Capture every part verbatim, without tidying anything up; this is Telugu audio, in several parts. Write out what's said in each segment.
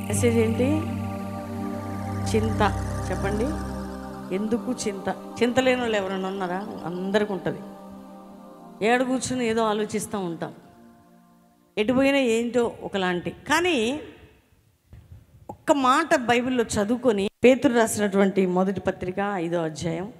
మెసేజ్ ఏంటి? చింత. చెప్పండి, ఎందుకు చింత? చింత లేని వాళ్ళు ఎవరైనా ఉన్నారా? అందరికీ ఉంటుంది. ఏడు కూర్చుని ఏదో ఆలోచిస్తూ ఉంటాం, ఎటుపోయినా ఏంటో ఒకలాంటి. కానీ ఒక్క మాట బైబిల్లో చదువుకొని, పేతురు రాసినటువంటి మొదటి పత్రిక ఐదో అధ్యాయం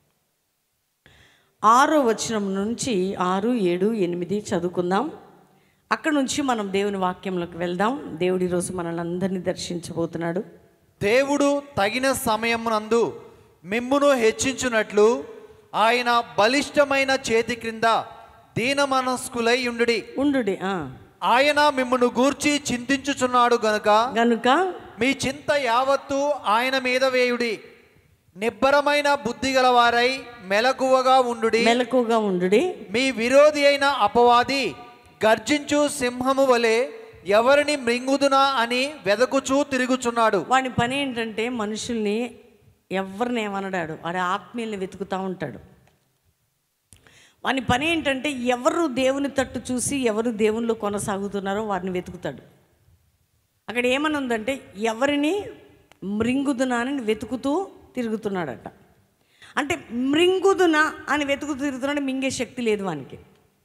ఆరో వచనం నుంచి ఆరు ఏడు ఎనిమిది చదువుకుందాం. అక్కడ నుంచి మనం దేవుని వాక్యంలోకి వెళ్దాం. దేవుడు ఈరోజు మనల్ని అందరినీ దర్శించబోతున్నాడు. దేవుడు తగిన సమయమునందు మిమ్మును హెచ్చించునట్లు ఆయన బలిష్టమైన చేతి క్రింద దీన మనస్కులై ఉండుడి ఉండుడి ఆ. ఆయన మిమ్మును గూర్చి చింతించుచున్నాడు గనుక గనుక మీ చింత యావత్తు ఆయన మీద వేయుడి. నిబ్బరమైన బుద్ధి గలవారై మెలకువగా ఉండుడి మెలకువగా ఉండుడి మీ విరోధి అయిన అపవాది గర్జించు సింహము వలె ఎవరిని మృంగుదునా అని వెదకుచూ తిరుగుచున్నాడు. వాడి పని ఏంటంటే మనుషుల్ని ఎవరిని ఏమనడాడు, వాడి ఆత్మీయుల్ని వెతుకుతూ ఉంటాడు. వాని పని ఏంటంటే ఎవరు దేవుని తట్టు చూసి ఎవరు దేవునిలో కొనసాగుతున్నారో వారిని వెతుకుతాడు. అక్కడ ఏమని ఉందంటే ఎవరిని మృంగుదునా అని వెతుకుతూ తిరుగుతున్నాడట. అంటే మృంగుదునా అని వెతుకుతూ తిరుగుతున్నాడు, మింగే శక్తి లేదు వానికి.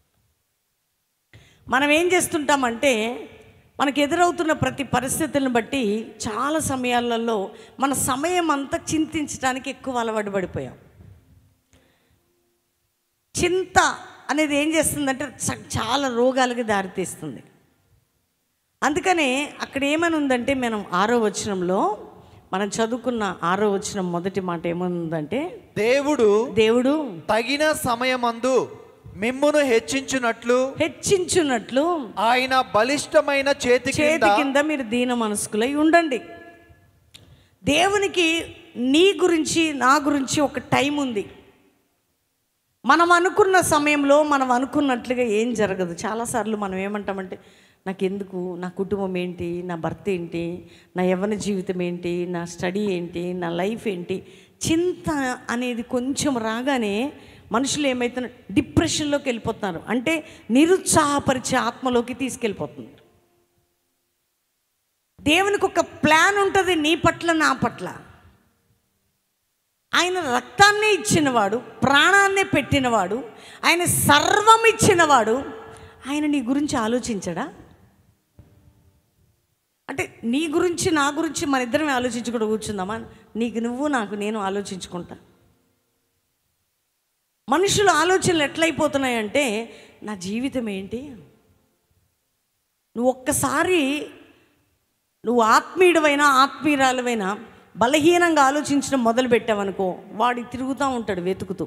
మనం ఏం చేస్తుంటామంటే మనకు ఎదురవుతున్న ప్రతి పరిస్థితులను బట్టి చాలా సమయాలలో మన సమయం అంతా చింతించడానికి ఎక్కువ అలవాటు పడిపోయాం. చింత అనేది ఏం చేస్తుందంటే చాలా రోగాలకి దారితీస్తుంది. అందుకనే అక్కడ ఏమని ఉందంటే, మనం ఆరో వచనంలో మనం చదువుకున్న ఆరో వచనం మొదటి మాట ఏమనుందంటే, దేవుడు దేవుడు తగిన సమయమందు మిమ్మును హెచ్చించునట్లు హెచ్చించున్నట్లు ఆయన బలిష్టమైన చేతి చేతి కింద మీరు దీన మనస్కులై ఉండండి. దేవునికి నీ గురించి నా గురించి ఒక టైం ఉంది. మనం అనుకున్న సమయంలో మనం అనుకున్నట్లుగా ఏం జరగదు. చాలాసార్లు మనం ఏమంటామంటే, నాకెందుకు, నా కుటుంబం ఏంటి, నా భర్త ఏంటి, నా యవ్వన జీవితం ఏంటి, నా స్టడీ ఏంటి, నా లైఫ్ ఏంటి, చింత అనేది కొంచెం రాగానే మనుషులు ఏమవుతున్నారు, డిప్రెషన్లోకి వెళ్ళిపోతున్నారు. అంటే నిరుత్సాహపరిచే ఆత్మలోకి తీసుకెళ్ళిపోతున్నారు. దేవునికి ఒక ప్లాన్ ఉంటుంది నీ పట్ల నా పట్ల. ఆయన రక్తాన్నే ఇచ్చినవాడు, ప్రాణాన్నే పెట్టినవాడు, ఆయన సర్వం ఇచ్చినవాడు. ఆయన నీ గురించి ఆలోచించడా? అంటే నీ గురించి నా గురించి మన ఇద్దరం ఆలోచించుకుంటూ కూర్చుందామా? నీకు నువ్వు, నాకు నేను ఆలోచించుకుంటా. మనుషుల ఆలోచనలు ఎట్లయిపోతున్నాయంటే, నా జీవితం ఏంటి? నువ్వు ఒక్కసారి నువ్వు ఆత్మీయుడవైనా ఆత్మీయురాలవైనా బలహీనంగా ఆలోచించడం మొదలు పెట్టావనుకో, వాడి తిరుగుతూ ఉంటాడు వెతుకుతూ.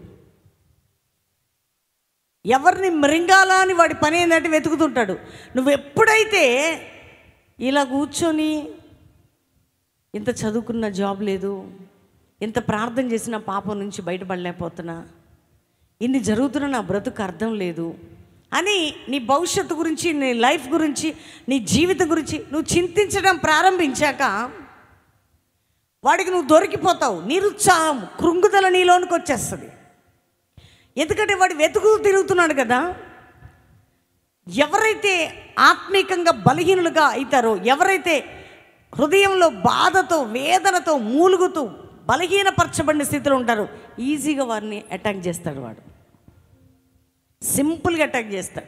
ఎవరిని మృంగాలా అని వాడి పని ఏంటంటే వెతుకుతుంటాడు. నువ్వు ఎప్పుడైతే ఇలా కూర్చొని ఇంత చదువుకున్న జాబ్ లేదు, ఇంత ప్రార్థన చేసిన పాపం నుంచి బయటపడలేకపోతున్నా, ఇన్ని జరుగుతున్న నా బ్రతుకు అర్థం లేదు అని నీ భవిష్యత్తు గురించి, నీ లైఫ్ గురించి, నీ జీవితం గురించి నువ్వు చింతించడం ప్రారంభించాక వాడికి నువ్వు దొరికిపోతావు. నిరుత్సాహం, కృంగుదల నీలోనికి వచ్చేస్తుంది. ఎందుకంటే వాడు వెతుకు తిరుగుతున్నాడు కదా. ఎవరైతే ఆత్మీకంగా బలహీనులుగా అవుతారో, ఎవరైతే హృదయంలో బాధతో వేదనతో మూలుగుతూ బలహీనపరచబడిన స్థితిలో ఉంటారో, ఈజీగా వారిని అటాక్ చేస్తాడు. వాడు సింపుల్గా అటాక్ చేస్తాడు.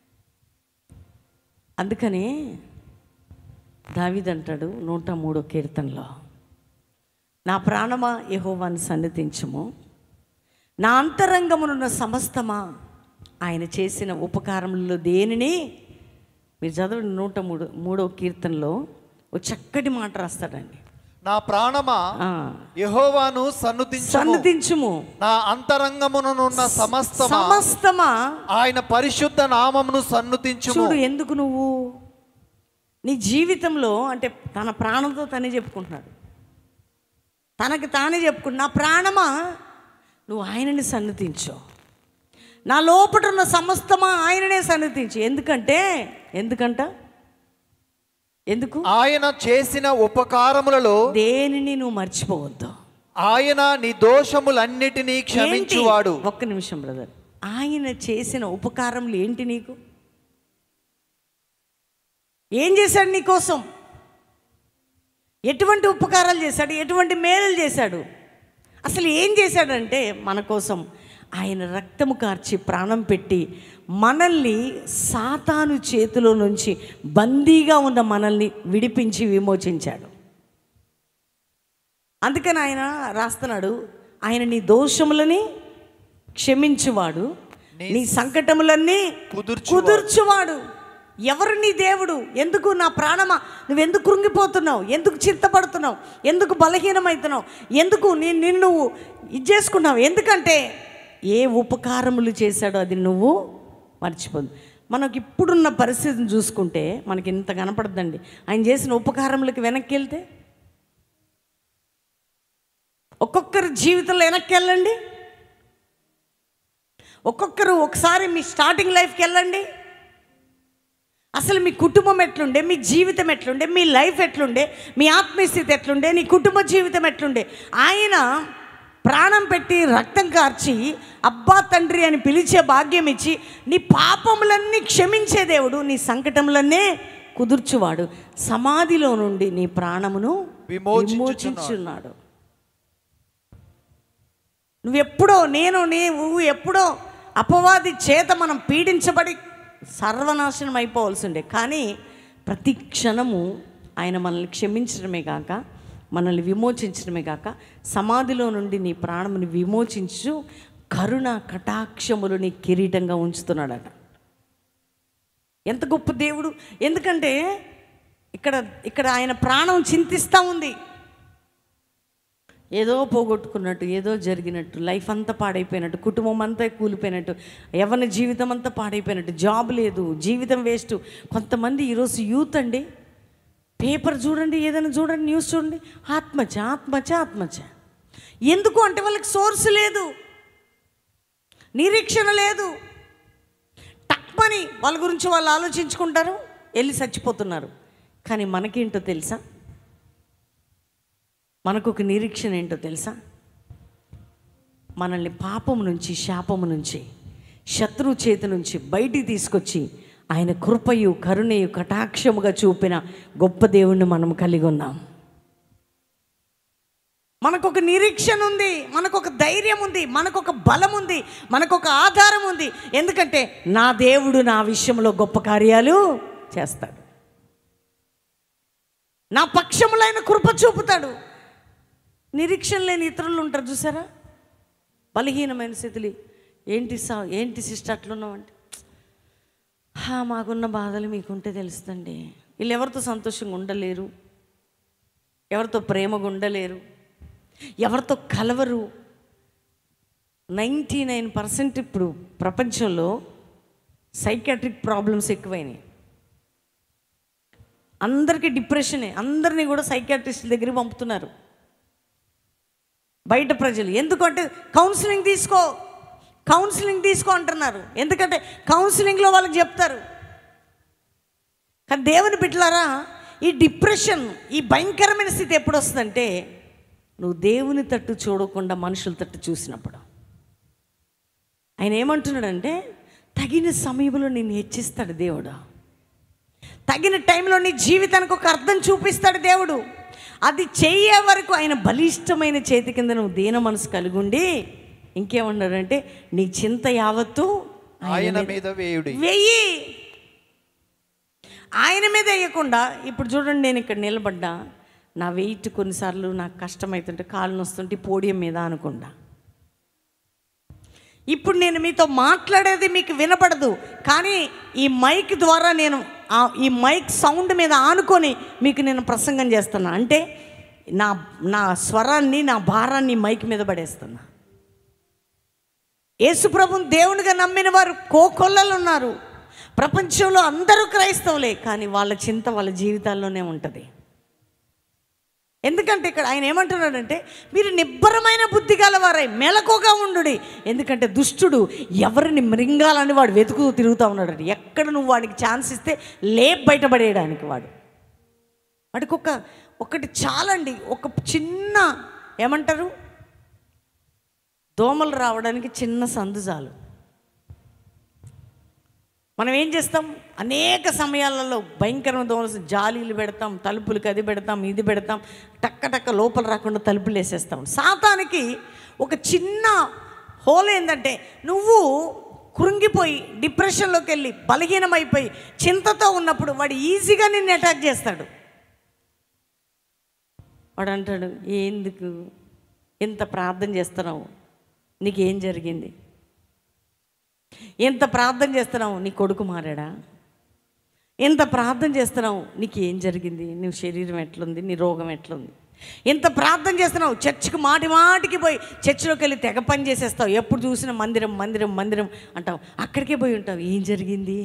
అందుకని దావీదు అంటాడు నూట మూడో కీర్తనలో, నా ప్రాణమా యెహోవాను సన్నిధించుము, నా అంతరంగమునున్న సమస్తమా ఆయన చేసిన ఉపకారములలో దేనిని. మీరు చదవండి నూట మూడు మూడో కీర్తనలో ఒక చక్కటి మాట రాస్తాడండి. నా ప్రాణమా యెహోవాను సన్నుతించుము సన్నుతించుము, నా అంతరంగమునున్న సమస్తమా సమస్తమా ఆయన పరిశుద్ధ నామమును సన్నుతించుము. చూడు, ఎందుకు నువ్వు నీ జీవితంలో అంటే తన ప్రాణంతో తనే చెప్పుకుంటున్నాడు, తనకి తానే చెప్పుకుంటు, నా ప్రాణమా నువ్వు ఆయనని సన్నిధించు, నా లోపట ఉన్న సమస్తమా ఆయననే సన్నిధించు. ఎందుకంటే ఎందుకంట ఎందుకు ఆయన చేసిన ఉపకారములలో దేనిని నువ్వు మర్చిపోవద్దు. ఆయన నీ దోషములన్నిటినీ క్షమించువాడు. ఒక్క నిమిషం బ్రదర్, ఆయన చేసిన ఉపకారములు ఏంటి? నీకు ఏం చేశాడు? నీ కోసం ఎటువంటి ఉపకారాలు చేశాడు, ఎటువంటి మేలులు చేశాడు, అసలు ఏం చేశాడంటే మన కోసం ఆయన రక్తము కార్చి ప్రాణం పెట్టి మనల్ని సాతాను చేతిలో నుంచి బందీగా ఉన్న మనల్ని విడిపించి విమోచించాడు. అందుకని ఆయన రాస్తున్నాడు, ఆయన నీ దోషములని క్షమించువాడు, నీ సంకటములన్నీ కుదుర్చువాడు. ఎవరు నీ దేవుడు? ఎందుకు నా ప్రాణమా నువ్వెందుకు కృంగిపోతున్నావు, ఎందుకు చింతపడుతున్నావు, ఎందుకు బలహీనమవుతున్నావు, ఎందుకు నీ నిన్ను నువ్వు ఇది చేసుకున్నావు? ఎందుకంటే ఏ ఉపకారములు చేశాడో అది నువ్వు మర్చిపోదు. మనకి ఇప్పుడున్న పరిస్థితిని చూసుకుంటే మనకి ఇంత కనపడదండి. ఆయన చేసిన ఉపకారములకి వెనక్కి వెళ్తే ఒక్కొక్కరి జీవితంలో వెనక్కి వెళ్ళండి, ఒక్కొక్కరు ఒకసారి మీ స్టార్టింగ్ లైఫ్కి వెళ్ళండి. అసలు మీ కుటుంబం ఎట్లుండే, మీ జీవితం ఎట్లుండే, మీ లైఫ్ ఎట్లుండే, మీ ఆత్మీయ స్థితి ఎట్లుండే, నీ కుటుంబ జీవితం ఎట్లుండే. ఆయన ప్రాణం పెట్టి రక్తం కార్చి అబ్బా తండ్రి అని పిలిచే భాగ్యం ఇచ్చి నీ పాపములన్నీ క్షమించే దేవుడు, నీ సంకటములన్నే కుదుర్చువాడు, సమాధిలో నుండి నీ ప్రాణమును విమోచించున్నాడు. నువ్వెప్పుడో నేను నీవు ఎప్పుడో అపవాది చేత మనం పీడించబడి సర్వనాశనం అయిపోవాల్సిందే. కానీ ప్రతి క్షణము ఆయన మనల్ని క్షమించడమే కాక మనల్ని విమోచించడమే కాక సమాధిలో నుండి నీ ప్రాణముని విమోచించు కరుణ కటాక్షములు నీ కిరీటంగా ఉంచుతున్నాడట. ఎంత గొప్ప దేవుడు! ఎందుకంటే ఇక్కడ ఇక్కడ ఆయన ప్రాణం చింతిస్తూ ఉంది. ఏదో పోగొట్టుకున్నట్టు, ఏదో జరిగినట్టు, లైఫ్ అంతా పాడైపోయినట్టు, కుటుంబం అంతా కూలిపోయినట్టు, ఎవరి జీవితం అంతా పాడైపోయినట్టు, జాబ్ లేదు, జీవితం వేస్ట్. కొంతమంది ఈరోజు యూత్ అండి, పేపర్ చూడండి, ఏదైనా చూడండి, న్యూస్ చూడండి, ఆత్మహత్య ఆత్మహత్య ఆత్మహత్య. ఎందుకు అంటే వాళ్ళకి సోర్స్ లేదు, నిరీక్షణ లేదు. టక్మని వాళ్ళ గురించి వాళ్ళు ఆలోచించుకుంటారు, వెళ్ళి చచ్చిపోతున్నారు. కానీ మనకేంటో తెలుసా? మనకు ఒక నిరీక్షణ ఏంటో తెలుసా? మనల్ని పాపము నుంచి, శాపము నుంచి, శత్రువు చేతి నుంచి బయటికి తీసుకొచ్చి ఆయన కృపయు కరుణయు కటాక్షముగా చూపిన గొప్ప దేవుణ్ణి మనం కలిగి ఉన్నాం. మనకొక నిరీక్షణ ఉంది, మనకొక ధైర్యం ఉంది, మనకొక బలం ఉంది, మనకొక ఆధారం ఉంది. ఎందుకంటే నా దేవుడు నా విషయంలో గొప్ప కార్యాలు చేస్తాడు, నా పక్షములైన కృప చూపుతాడు. నిరీక్షణ లేని ఇతరులు ఉంటారు చూసారా, బలహీనమైన స్థితులు. ఏంటి సా ఏంటి సిస్టర్ అట్లున్నామంటే, మాకున్న బాధలు మీకుంటే తెలుస్తుంది. వీళ్ళు ఎవరితో సంతోషంగా ఉండలేరు, ఎవరితో ప్రేమగా ఉండలేరు, ఎవరితో కలవరు. నైంటీ నైన్ పర్సెంట్ ఇప్పుడు ప్రపంచంలో సైకాట్రిక్ ప్రాబ్లమ్స్ ఎక్కువైనాయి. అందరికీ డిప్రెషనే, అందరినీ కూడా సైకాట్రిస్ట్ దగ్గరికి పంపుతున్నారు బయట ప్రజలు. ఎందుకంటే కౌన్సిలింగ్ తీసుకో కౌన్సిలింగ్ తీసుకో అంటున్నారు. ఎందుకంటే కౌన్సిలింగ్లో వాళ్ళకి చెప్తారు. కానీ దేవుని బిడ్డలారా, ఈ డిప్రెషన్, ఈ భయంకరమైన స్థితి ఎప్పుడు వస్తుందంటే నువ్వు దేవుని తట్టు చూడకుండా మనుషుల తట్టు చూసినప్పుడు. ఆయన ఏమంటున్నాడంటే తగిన సమయంలో నిన్ను హెచ్చిస్తాడు దేవుడు, తగిన టైంలో నీ జీవితానికి ఒక అర్థం చూపిస్తాడు దేవుడు. అది చెయ్యే వరకు ఆయన బలిష్టమైన చేతి కింద నువ్వు దీన మనసు కలిగి ఉండి ఇంకేమన్నాడంటే నీ చింత యావత్తు ఆయన మీద వేయుడి. వెయ్యి ఆయన మీద వేయకుండా. ఇప్పుడు చూడండి, నేను ఇక్కడ నిలబడ్డా, నా వెయిట్ కొన్నిసార్లు నాకు కష్టమవుతుంటే, కాళ్ళు నొస్తుంటే పోడియం మీద అనుకుంటా. ఇప్పుడు నేను మీతో మాట్లాడేది మీకు వినపడదు, కానీ ఈ మైక్ ద్వారా నేను ఈ మైక్ సౌండ్ మీద ఆనుకొని మీకు నేను ప్రసంగం చేస్తున్నా. అంటే నా నా స్వరాన్ని, నా భారాన్ని మైక్ మీద పడేస్తున్నా. యేసుప్రభుని దేవునిగా నమ్మిన వారు కోకొల్లలు ఉన్నారు ప్రపంచంలో. అందరూ క్రైస్తవులే, కానీ వాళ్ళ చింత వాళ్ళ జీవితాల్లోనే ఉంటుంది. ఎందుకంటే ఇక్కడ ఆయన ఏమంటున్నాడంటే మీరు నిబ్బరమైన బుద్ధి గలవారై మెలకుగా ఉండుడి. ఎందుకంటే దుష్టుడు ఎవరిని మృంగాలని వాడు వెతుకుతూ తిరుగుతూ ఉన్నాడు. ఎక్కడ నువ్వు వాడికి ఛాన్స్ ఇస్తే లేప్ బయటపడేయడానికి వాడు వాడికి ఒక ఒకటి చాలండి, ఒక చిన్న ఏమంటారు దోమలు రావడానికి చిన్న సందు చాలు. మనం ఏం చేస్తాం? అనేక సమయాలలో భయంకరమైన దోమలు, జాలీలు పెడతాం, తలుపులు కది పెడతాం, ఇది పెడతాం, టక్క టక్క లోపల రాకుండా తలుపులు వేసేస్తాం. సాతానికి ఒక చిన్న హోల్ ఏంటంటే, నువ్వు కృంగిపోయి డిప్రెషన్లోకి వెళ్ళి బలహీనమైపోయి చింతతో ఉన్నప్పుడు వాడు ఈజీగా నిన్ను అటాక్ చేస్తాడు. వాడు అంటాడు, ఎందుకు ఎంత ప్రార్థన చేస్తున్నావు, నీకేం జరిగింది? ఎంత ప్రార్థన చేస్తున్నావు, నీ కొడుకు మారాడా? ఎంత ప్రార్థన చేస్తున్నావు, నీకు ఏం జరిగింది? నీ శరీరం ఎట్లుంది, నీ రోగం ఎట్లుంది? ఎంత ప్రార్థన చేస్తున్నావు, చర్చికి మాటి మాటికి పోయి చర్చిలోకి వెళ్ళి తెగ పని చేసేస్తావు, ఎప్పుడు చూసినా మందిరం మందిరం మందిరం అంటావు, అక్కడికే పోయి ఉంటావు, ఏం జరిగింది?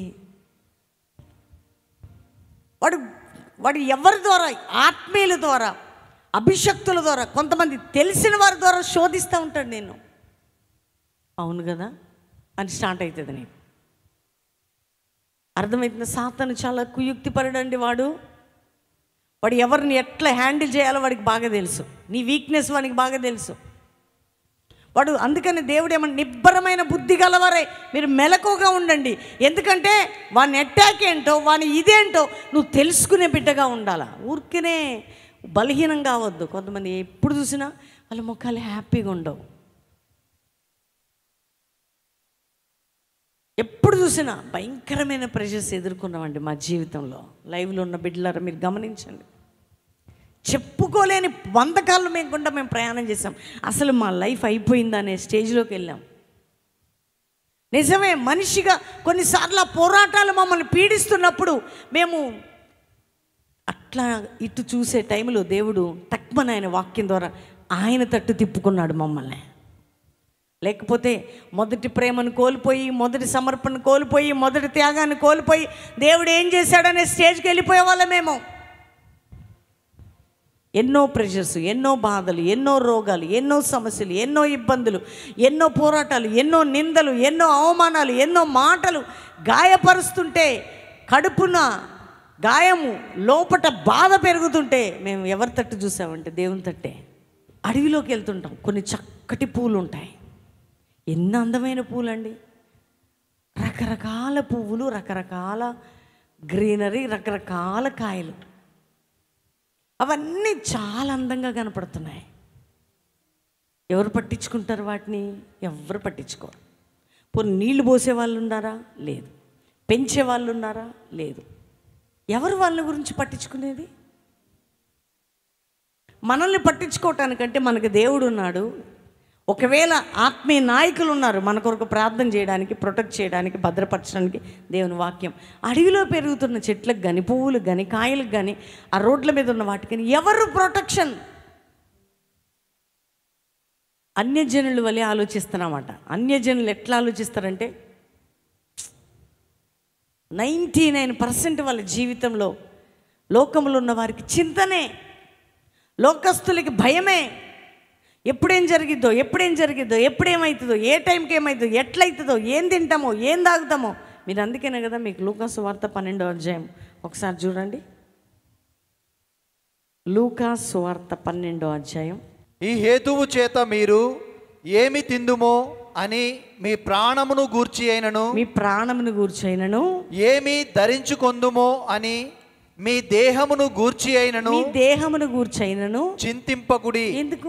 వాడు వాడు ఎవరి ద్వారా? ఆత్మీయుల ద్వారా, అభిషక్తుల ద్వారా, కొంతమంది తెలిసిన వారి ద్వారా శోధిస్తూ ఉంటాడు. నేను అవును కదా అని స్టార్ట్ అవుతుంది. నేను అర్థమవుతుంది. సాతాను చాలా కుయుక్తిపరుడండి. వాడు వాడు ఎవరిని ఎట్లా హ్యాండిల్ చేయాలో వాడికి బాగా తెలుసు. నీ వీక్నెస్ వాడికి బాగా తెలుసు. వాడు అందుకని దేవుడు ఏమన్నా, నిబ్బరమైన బుద్ధి గలవారే మీరు మెలకుగా ఉండండి, ఎందుకంటే వాని అటాక్ ఏంటో వాని ఇదేంటో నువ్వు తెలుసుకునే బిడ్డగా ఉండాలా. ఊరికనే బలహీనం కావద్దు. కొంతమంది ఎప్పుడు చూసినా వాళ్ళ ముఖాలు హ్యాపీగా ఉండవు, ఎప్పుడు చూసినా భయంకరమైన ప్రెషర్స్ ఎదుర్కొన్నామండి మా జీవితంలో. లైవ్లో ఉన్న బిడ్డలారా మీరు గమనించండి. చెప్పుకోలేని వందకాళ్ళు మేము కూడా మేము ప్రయాణం చేసాం. అసలు మా లైఫ్ అయిపోయిందా అనే స్టేజ్లోకి వెళ్ళాం. నిజమే, మనిషిగా కొన్నిసార్లు ఆ పోరాటాలు మమ్మల్ని పీడిస్తున్నప్పుడు మేము అట్లా ఇటు చూసే టైంలో దేవుడు తక్కువని ఆయన వాక్యం ద్వారా ఆయన తట్టు తిప్పుకున్నాడు మమ్మల్ని. లేకపోతే మొదటి ప్రేమను కోల్పోయి, మొదటి సమర్పణను కోల్పోయి, మొదటి త్యాగాన్ని కోల్పోయి దేవుడు ఏం చేశాడనే స్టేజ్కి వెళ్ళిపోయే వాళ్ళమేమో. ఎన్నో ప్రెషర్స్, ఎన్నో బాధలు, ఎన్నో రోగాలు, ఎన్నో సమస్యలు, ఎన్నో ఇబ్బందులు, ఎన్నో పోరాటాలు, ఎన్నో నిందలు, ఎన్నో అవమానాలు, ఎన్నో మాటలు గాయపరుస్తుంటే, కడుపున గాయము లోపట బాధ పెరుగుతుంటే మేము ఎవరి తట్టు చూసామంటే దేవుని తట్టే. అడవిలోకి వెళ్తుంటాం, కొన్ని చక్కటి పూలు ఉంటాయి, ఎన్ని అందమైన పూలండి, రకరకాల పువ్వులు, రకరకాల గ్రీనరీ, రకరకాల కాయలు, అవన్నీ చాలా అందంగా కనపడుతున్నాయి. ఎవరు పట్టించుకుంటారు వాటిని? ఎవరు పట్టించుకోరు. పోనీ నీళ్లు పోసే వాళ్ళు ఉన్నారా? లేదు. పెంచే వాళ్ళు ఉన్నారా? లేదు. ఎవరు వాళ్ళ గురించి పట్టించుకునేది? మనల్ని పట్టించుకోవటానికంటే మనకు దేవుడు ఉన్నాడు. ఒకవేళ ఆత్మీయ నాయకులు ఉన్నారు మన కొరకు ప్రార్థన చేయడానికి, ప్రొటెక్ట్ చేయడానికి, భద్రపరచడానికి. దేవుని వాక్యం అడవిలో పెరుగుతున్న చెట్లకు కానీ, పువ్వులకు కానీ, కాయలకు కానీ, ఆ రోడ్ల మీద ఉన్న వాటికి కానీ ఎవరు ప్రొటెక్షన్? అన్యజనుల వలె ఆలోచిస్తున్నామాట. అన్యజనులు ఎట్లా ఆలోచిస్తారంటే నైంటీ నైన్ పర్సెంట్ వాళ్ళ జీవితంలో లోకంలో ఉన్న వారికి చింతనే, లోకస్తులకి భయమే. ఎప్పుడేం జరిగిద్దో, ఎప్పుడేం జరిగిద్దో, ఎప్పుడేమవుతుందో, ఏ టైంకి ఏమవుతుందో, ఎట్లయితుందో, ఏం తింటామో, ఏం తాగుతామో. మీరు అందుకేనే కదా మీకు లూకా సువార్త పన్నెండో అధ్యాయం ఒకసారి చూడండి. లూకా సువార్త పన్నెండో అధ్యాయం. ఈ హేతువు చేత మీరు ఏమి తిందుమో అని మీ ప్రాణమును గూర్చి అయినను, మీ ప్రాణమును గూర్చి అయినను, ఏమి ధరించుకొందుమో అని మీ దేహమును గూర్చి అయినను, మీ దేహమును గూర్చి అయినను చింతింపకుడి. ఎందుకు?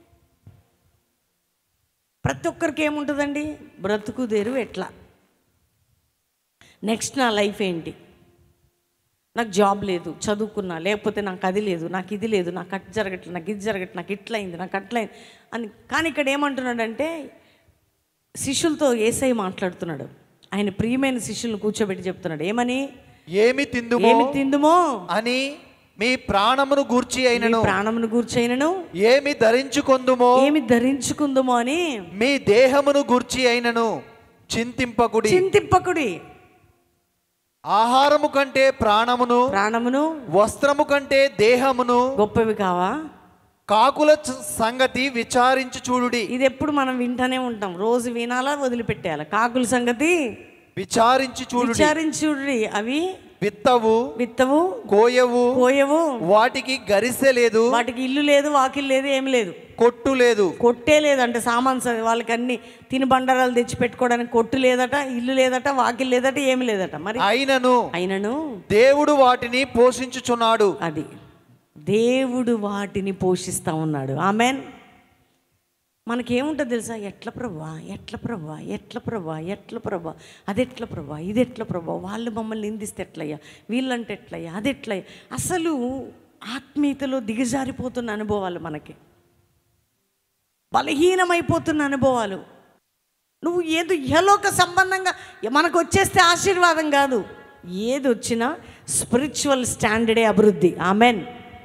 ప్రతి ఒక్కరికి ఏముంటుందండి? బ్రతుకు తెరువు ఎట్లా, నెక్స్ట్ నా లైఫ్ ఏంటి, నాకు జాబ్ లేదు, చదువుకున్నా, లేకపోతే నాకు అది లేదు, నాకు ఇది లేదు, నాకు అటు జరగట్లేదు, నాకు ఇది జరగట్లేదు, నాకు ఇట్లయింది, నాకు అట్లయింది అని. కానీ ఇక్కడ ఏమంటున్నాడంటే శిష్యులతో యేసయ్య మాట్లాడుతున్నాడు. ఆయన ప్రియమైన శిష్యులను కూర్చోబెట్టి చెప్తున్నాడు ఏమని? ఏమి తిందుమో ఏమి తిందుమో అని మీ ప్రాణమును గూర్చి అయినను, ప్రాణమును గూర్చి అయినను, ఏమి ధరించుకొందుమో ఏమి ధరించుకుందుమో అని మీ దేహమును గూర్చి అయినను చింతింపకుడి. చింతింపకుడి. ఆహారము కంటే ప్రాణమును, ప్రాణమును, వస్త్రము కంటే దేహమును గొప్పవి కావా? కాకుల సంగతి విచారించి చూడుడి. ఇది ఎప్పుడు మనం వింటానే ఉంటాం, రోజు వినాలా, వదిలిపెట్టేయాలి. కాకుల సంగతి విచారించి చూడుడి. విచారించి చూడుడి, అవి విత్తవు విత్తవు, కోయవు, కోయవు, వాటికి గరిసె లేదు, వాటికి ఇల్లు లేదు, వాకిల్ లేదు, ఏమి లేదు, కొట్టు లేదు. కొట్టే లేదు అంటే సామాన్ స- వాళ్ళకి అన్ని తినుబండారాలు తెచ్చి పెట్టుకోవడానికి కొట్టు లేదట, ఇల్లు లేదట, వాకిల్ లేదట, ఏమి లేదట. మరి అయినను అయినను దేవుడు వాటిని పోషించుచున్నాడు. అది దేవుడు వాటిని పోషిస్తూ ఉన్నాడు. ఆమెన్. మనకేముంటుంది తెలుసా? ఎట్ల ప్రభా, ఎట్ల ప్రభా, ఎట్ల ప్రభా, ఎట్ల ప్రభా, అది ఎట్ల ప్రభా, ఇది ఎట్ల ప్రభా, వాళ్ళు మమ్మల్ని నిందిస్తే ఎట్లయ్యా, వీళ్ళంటే ఎట్లయ్యా, అది ఎట్లయ్యా. అసలు ఆత్మీయతలో దిగజారిపోతున్న అనుభవాలు, మనకి బలహీనమైపోతున్న అనుభవాలు. నువ్వు ఏదో యలోక సంబంధంగా మనకు వచ్చేస్తే ఆశీర్వాదం కాదు, ఏది వచ్చినా స్పిరిచువల్ స్టాండర్డే అభివృద్ధి. ఆమెన్.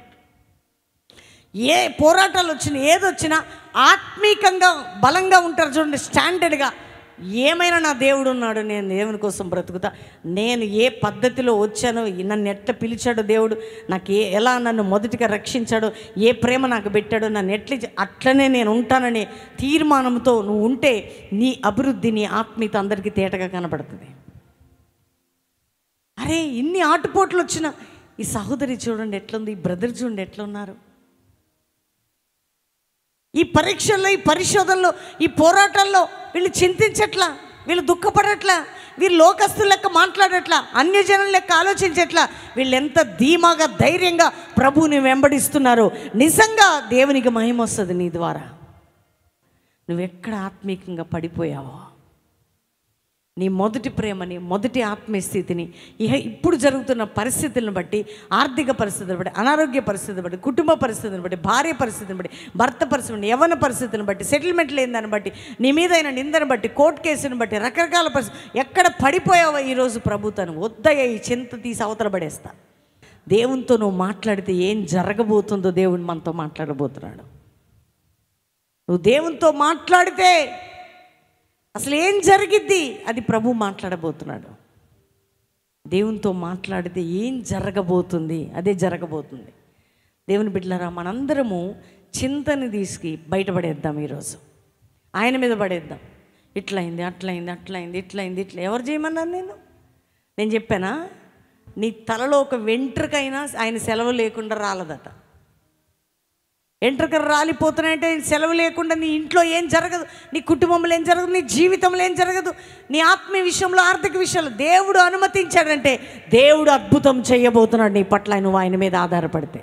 ఏ పోరాటాలు వచ్చినా, ఏది వచ్చినా ఆత్మీకంగా బలంగా ఉంటారు చూడండి, స్టాండర్డ్గా. ఏమైనా నా దేవుడు ఉన్నాడు, నేను దేవుని కోసం బ్రతుకుతా, నేను ఏ పద్ధతిలో వచ్చానో, నన్ను ఎట్లా పిలిచాడో దేవుడు, నాకు ఏ ఎలా నన్ను మొదటిగా రక్షించాడో, ఏ ప్రేమ నాకు పెట్టాడో, నన్ను ఎట్లా అట్లనే నేను ఉంటాననే తీర్మానంతో నువ్వు ఉంటే నీ అభివృద్ధి, నీ ఆత్మీయత అందరికీ తేటగా కనబడుతుంది. అరే ఇన్ని ఆటుపోట్లు వచ్చిన ఈ సహోదరి చూడండి ఎట్లుంది, ఈ బ్రదర్ చూడండి ఎట్లా ఉన్నారు. ఈ పరీక్షల్లో, ఈ పరిశోధనలో, ఈ పోరాటాల్లో వీళ్ళు చింతించట్లా, వీళ్ళు దుఃఖపడట్లా, వీళ్ళు లోకస్తుల లెక్క మాట్లాడట్లా, అన్యజనుల లెక్క ఆలోచించట్లా. వీళ్ళు ఎంత ధీమాగా, ధైర్యంగా ప్రభువుని వెంబడిస్తున్నారు. నిజంగా దేవునికి మహిమ వస్తుంది నీ ద్వారా. నువ్వెక్కడ ఆత్మీకంగా పడిపోయావో, నీ మొదటి ప్రేమని, మొదటి ఆత్మీయ స్థితిని, ఇహ ఇప్పుడు జరుగుతున్న పరిస్థితులను బట్టి, ఆర్థిక పరిస్థితులను బట్టి, అనారోగ్య పరిస్థితులను బట్టి, కుటుంబ పరిస్థితులను బట్టి, భార్య పరిస్థితిని బట్టి, భర్త పరిస్థితిని, యవ్వన పరిస్థితిని బట్టి, సెటిల్మెంట్ లేని దాన్ని బట్టి, నీ మీద అయిన నిందను బట్టి, కోర్టు కేసుని బట్టి, రకరకాల పరిస్థితి, ఎక్కడ పడిపోయావో ఈరోజు ప్రభుత్వం వద్దయ్య ఈ చింత తీసి అవతల పడేస్తా. దేవునితో నువ్వు మాట్లాడితే ఏం జరగబోతుందో దేవుని మనతో మాట్లాడబోతున్నాడు. నువ్వు దేవునితో మాట్లాడితే అసలు ఏం జరిగిద్ది అది ప్రభు మాట్లాడబోతున్నాడు. దేవునితో మాట్లాడితే ఏం జరగబోతుంది అదే జరగబోతుంది. దేవుని బిడ్డలారా, మనందరము చింతని తీసుకు బయటపడేద్దాం. ఈరోజు ఆయన మీద పడేద్దాం. ఇట్లయింది, అట్లయింది, అట్లయింది, ఇట్లయింది, ఇట్లా ఎవరు చేయమన్నాను? నేను నేను చెప్పానా? నీ తలలో ఒక వెంట్రుకైనా ఆయన సెలవు లేకుండా రాలదట. వెంట్రుకలు రాలిపోతున్నాయంటే సెలవు లేకుండా నీ ఇంట్లో ఏం జరగదు, నీ కుటుంబంలో ఏం జరగదు, నీ జీవితంలో ఏం జరగదు, నీ ఆత్మీయ విషయంలో, ఆర్థిక విషయంలో దేవుడు అనుమతించాడంటే దేవుడు అద్భుతం చేయబోతున్నాడు నీ పట్ల, నువ్వు ఆయన మీద ఆధారపడితే.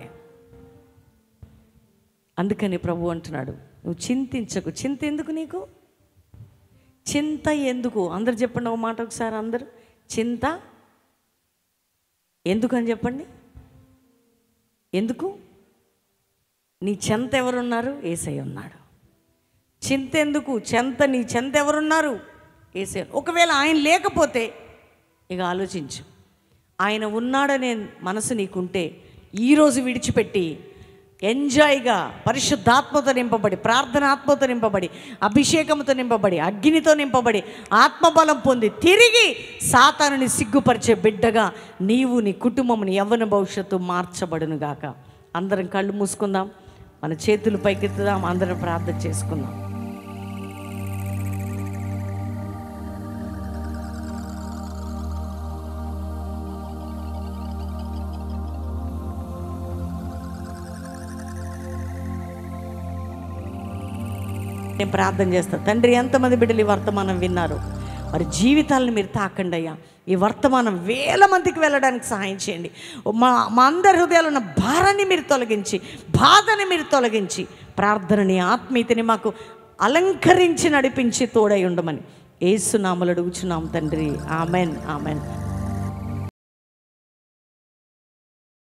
అందుకని ప్రభు అంటున్నాడు, నువ్వు చింతించకు. చింత ఎందుకు నీకు? చింత ఎందుకు? అందరు చెప్పండి ఒక మాట ఒకసారి, అందరు చింత ఎందుకు అని చెప్పండి. ఎందుకు? నీ చెంత ఎవరున్నారు? యేసయ్య ఉన్నాడు. చింత ఎందుకు? చెంత నీ చెంత ఎవరున్నారు? యేసయ్య. ఒకవేళ ఆయన లేకపోతే ఇక ఆలోచించు. ఆయన ఉన్నాడనే మనసు నీకుంటే ఈరోజు విడిచిపెట్టి ఎంజాయ్గా పరిశుద్ధాత్మతో నింపబడి, ప్రార్థన ఆత్మతో నింపబడి, అభిషేకంతో నింపబడి, అగ్నితో నింపబడి, ఆత్మబలం పొంది తిరిగి సాతానుని సిగ్గుపరిచే బిడ్డగా నీవు, నీ కుటుంబం, నీ యవ్వన భవిష్యత్తు మార్చబడును గాక. అందరం కళ్ళు మూసుకుందాం, మన చేతులు పైకెత్తుదాం, అందరం ప్రార్థన చేసుకుందాం. నేను ప్రార్థన చేస్తాను. తండ్రి, ఎంతమంది బిడ్డలు ఈ వర్తమానం విన్నారు, వారి జీవితాలను మీరు తాకండి అయ్యా. ఈ వర్తమానం వేల మందికి వెళ్ళడానికి సహాయం చేయండి. మా మా అందరి హృదయాలు ఉన్న భారాన్ని మీరు తొలగించి, బాధని మీరు తొలగించి, ప్రార్థనని, ఆత్మీయతని మాకు అలంకరించి నడిపించి తోడై ఉండమని యేసు నామములో అడుగుచున్నాం తండ్రి. Amen, amen.